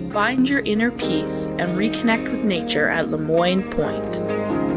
Find your inner peace and reconnect with nature at Lemoyne Point.